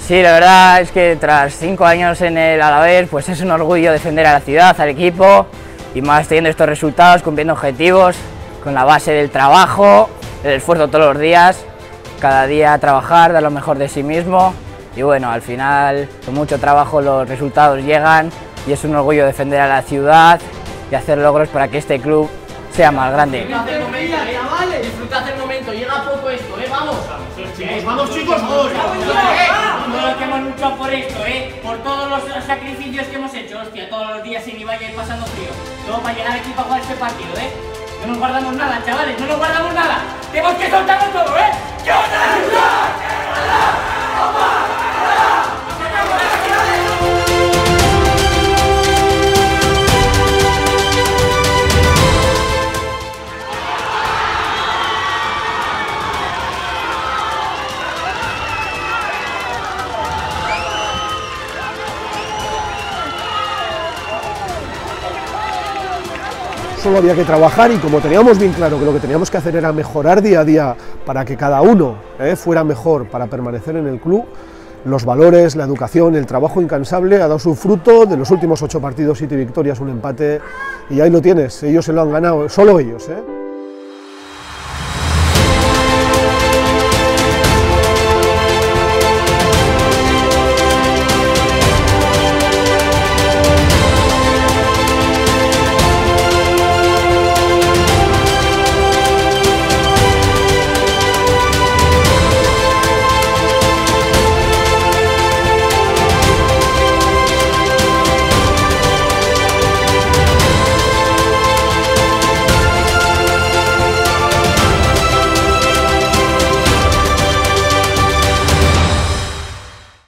Sí, la verdad es que tras 5 años en el Alavés, pues es un orgullo defender a la ciudad, al equipo, y más teniendo estos resultados, cumpliendo objetivos, con la base del trabajo, el esfuerzo todos los días, cada día trabajar, dar lo mejor de sí mismo, y bueno, al final, con mucho trabajo los resultados llegan, y es un orgullo defender a la ciudad y hacer logros para que este club sea más grande. Disfrutad el momento, llega poco esto, vamos. Vamos chicos, vamos. Todos los que hemos luchado por esto, por todos los sacrificios que hemos hecho, hostia, todos los días en Ibaia y pasando frío. Todo para llegar aquí para jugar este partido, No nos guardamos nada, chavales, no nos guardamos nada. Tenemos que soltarlo todo, Solo había que trabajar y como teníamos bien claro que lo que teníamos que hacer era mejorar día a día para que cada uno fuera mejor para permanecer en el club, los valores, la educación, el trabajo incansable ha dado su fruto. De los últimos 8 partidos, 7 victorias, un empate, y ahí lo tienes, ellos se lo han ganado, solo ellos.